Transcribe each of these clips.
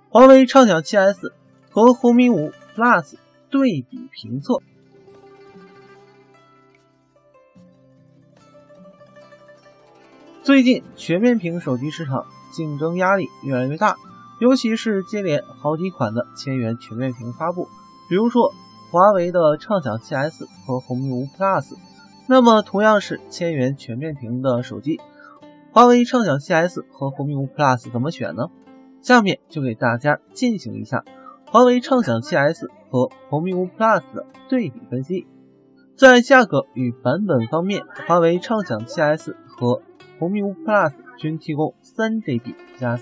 华为畅享 7S 和红米5 Plus 对比评测。最近全面屏手机市场竞争压力越来越大，尤其是接连好几款的千元全面屏发布，比如说华为的畅享 7S 和红米5 Plus。那么同样是千元全面屏的手机，华为畅享 7S 和红米5 Plus 怎么选呢？下面就给大家进行一下华为畅享 7S 和红米5 Plus 的对比分析。在价格与版本方面，华为畅享 7S 和红米5 Plus 均提供 3GB 加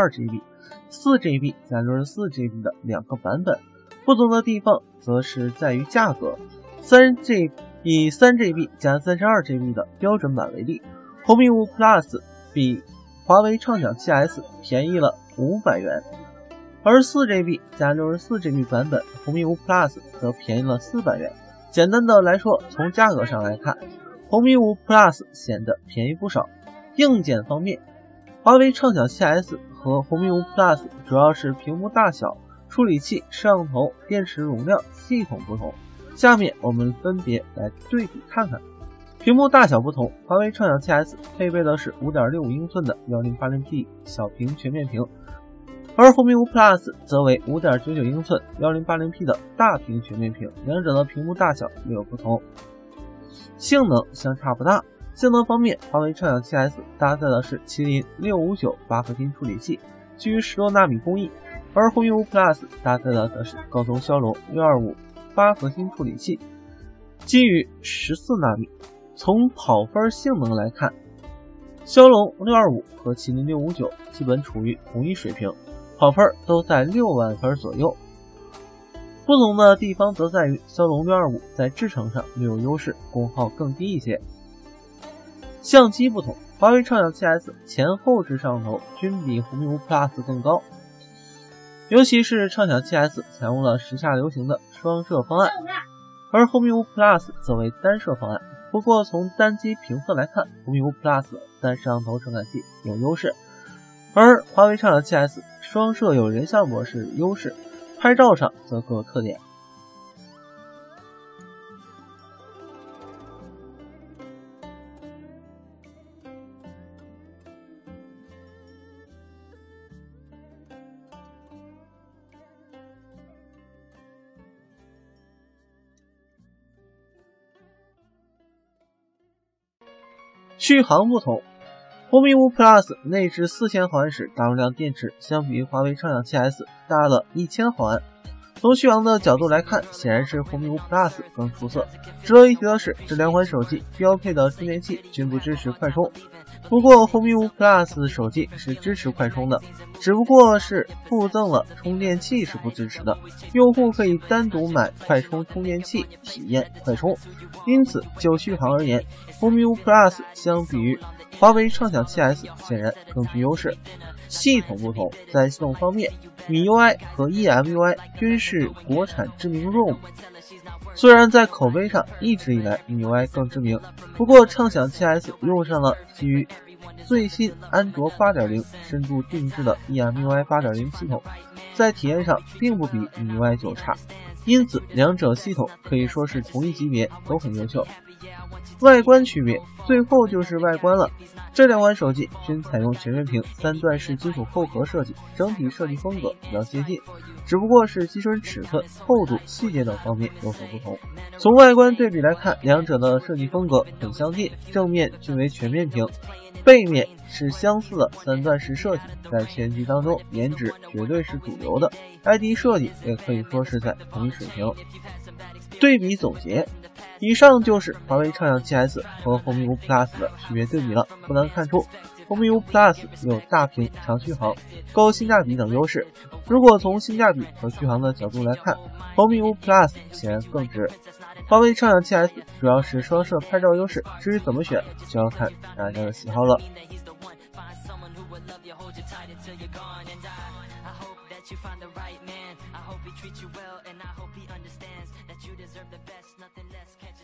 32GB、4GB 加 64GB 的两个版本，不同的地方则是在于价格。以 3GB 加 32GB 的标准版为例，红米5 Plus 比华为畅享 7S 便宜了500元，而 4GB 加 64GB 版本红米5 Plus 则便宜了400元。简单的来说，从价格上来看，红米5 Plus 显得便宜不少。硬件方面，华为畅享 7S 和红米5 Plus 主要是屏幕大小、处理器、摄像头、电池容量、系统不同。下面我们分别来对比看看。屏幕大小不同，华为畅享 7S 配备的是 5.65 英寸的 1080p 小屏全面屏，而红米5 Plus 则为 5.99 英寸 1080p 的大屏全面屏，两者的屏幕大小略有不同。性能相差不大。性能方面，华为畅享 7S 搭载的是麒麟659 8核心处理器，基于10多纳米工艺，而红米5 Plus 搭载的则是高通骁龙625 8核心处理器，基于14纳米。从跑分性能来看，骁龙625和麒麟659基本处于同一水平，跑分都在6万分左右。不同的地方则在于骁龙625在制程上略有优势，功耗更低一些。相机不同，华为畅享 7S 前后置摄像头均比红米5 Plus 更高，尤其是畅享 7S 采用了时下流行的双摄方案，而红米5 Plus 则为单摄方案。不过从单机评测来看，红米5 Plus 单摄像头传感器有优势，而华为畅享 7S 双摄有人像模式优势，拍照上则各有特点。续航不同，红米5 Plus 内置4000毫安时大容量电池，相比于华为畅享 7S 大了1000毫安。从续航的角度来看，显然是红米5 Plus 更出色。值得一提的是，这两款手机标配的充电器均不支持快充，不过红米5 Plus 手机是支持快充的，只不过是附赠了充电器是不支持的，用户可以单独买快充充电器体验快充。因此就续航而言，红米5 Plus 相比于华为畅享 7S 显然更具优势。系统不同，在系统方面，MIUI 和 EMUI 均是国产知名 ROM， 虽然在口碑上一直以来 MIUI 更知名，不过畅享 7S 用上了基于最新安卓 8.0 深度定制的 EMUI 8.0 系统，在体验上并不比 MIUI 9差，因此两者系统可以说是同一级别，都很优秀。外观区别，最后就是外观了。这两款手机均采用全面屏3段式金属后壳设计，整体设计风格比较接近，只不过是机身尺寸、厚度、细节等方面有所不同。从外观对比来看，两者的设计风格很相近，正面均为全面屏，背面是相似的3段式设计，在前机当中颜值绝对是主流的， ID 设计也可以说是在同一水平。对比总结，以上就是华为畅享 7S 和红米5 Plus 的区别对比了。不难看出，红米5 Plus 有大屏、长续航、高性价比等优势。如果从性价比和续航的角度来看，红米5 Plus 显然更值。华为畅享 7S 主要是双摄拍照优势，至于怎么选，就要看大家的喜好了。You find the right man. I hope he treats you well, and I hope he understands that you deserve the best, nothing less.